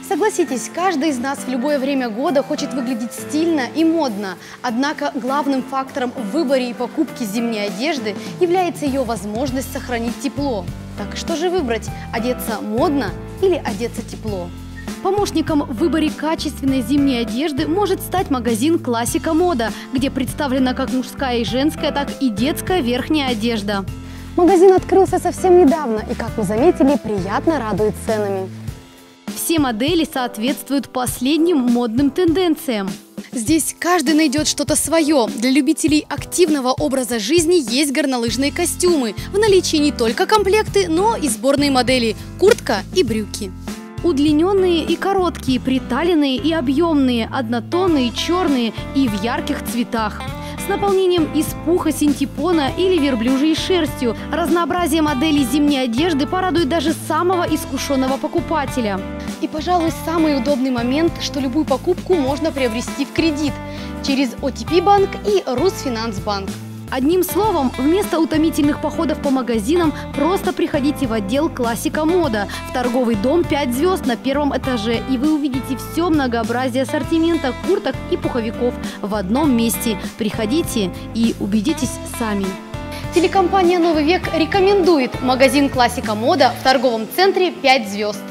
Согласитесь, каждый из нас в любое время года хочет выглядеть стильно и модно. Однако главным фактором в выборе и покупке зимней одежды является ее возможность сохранить тепло. Так что же выбрать – одеться модно или одеться тепло? Помощником в выборе качественной зимней одежды может стать магазин «Классика Мода», где представлена как мужская и женская, так и детская верхняя одежда. Магазин открылся совсем недавно и, как вы заметили, приятно радует ценами. Все модели соответствуют последним модным тенденциям. Здесь каждый найдет что-то свое. Для любителей активного образа жизни есть горнолыжные костюмы. В наличии не только комплекты, но и сборные модели – куртка и брюки. Удлиненные и короткие, приталенные и объемные, однотонные, черные и в ярких цветах. С наполнением из пуха, синтепона или верблюжьей шерстью. Разнообразие моделей зимней одежды порадует даже самого искушенного покупателя. И, пожалуй, самый удобный момент, что любую покупку можно приобрести в кредит через OTP-банк и Русфинансбанк. Одним словом, вместо утомительных походов по магазинам просто приходите в отдел «Классика Мода» в торговый дом 5 звезд на первом этаже, и вы увидите все многообразие ассортимента курток и пуховиков в одном месте. Приходите и убедитесь сами. Телекомпания «Новый век» рекомендует магазин «Классика Мода» в торговом центре 5 звезд.